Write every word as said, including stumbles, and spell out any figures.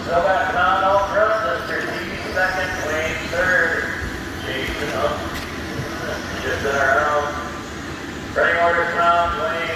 Still got Tom out front, Mister T second, Wayne third. Chasing up. Just in our own. Running orders from Wayne.